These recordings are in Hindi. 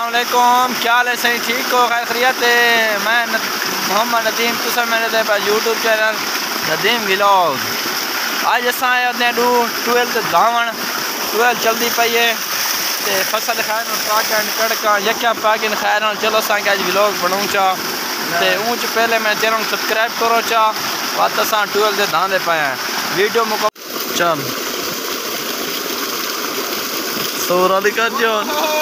अस्सलामुअलैकुम, क्या हाल है? सही ठीक हो? खैर खैरियत है। मैं मोहम्मद नदीम, तुम मेरे पास यूट्यूब चैनल नदीम व्लॉग। अज अस आए डू 12 धावन 12 चलती पई है तो फसल खैर पाकन कड़का यक्या पाकन खैर। चलो अस अज व्लॉग बनाऊँ चा तो ऊँच पहले मैं चैनल सब्सक्राइब करो चा बात अस 12 के धांधे पाए हैं वीडियो मुकम्मल चल सोरा दिखा जो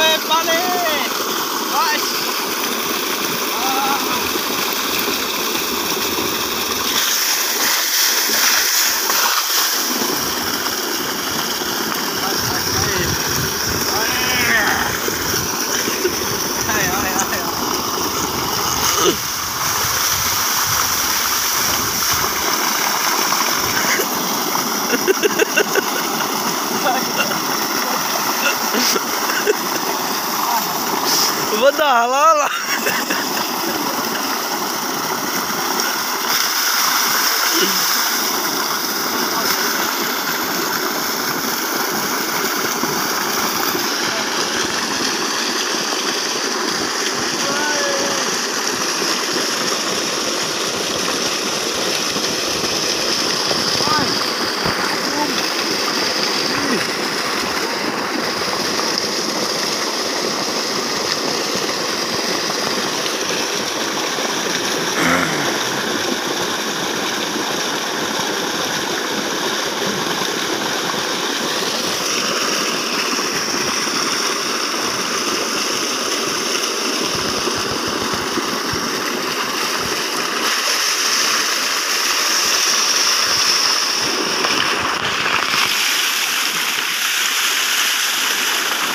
बड़ा हलाल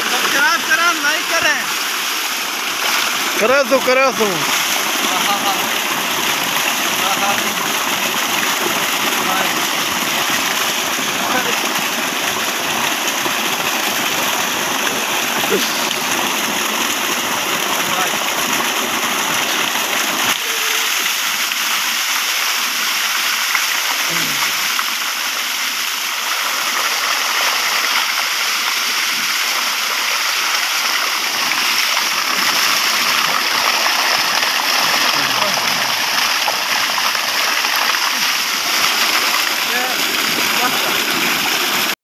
करा तो